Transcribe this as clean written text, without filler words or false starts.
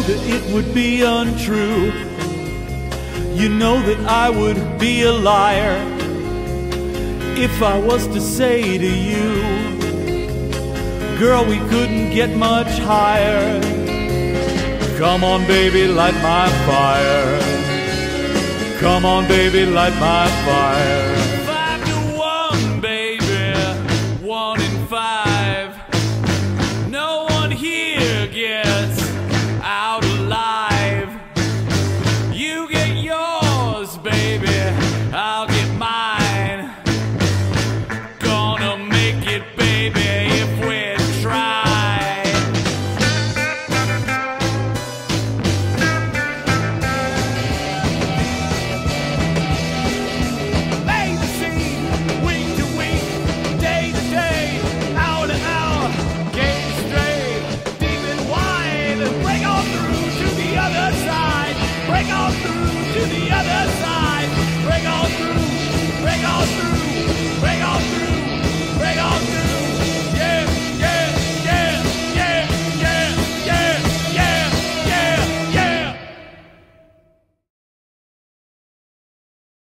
that it would be untrue. You know that I would be a liar if I was to say to you, girl, we couldn't get much higher. Come on, baby, light my fire. Come on, baby, light my fire.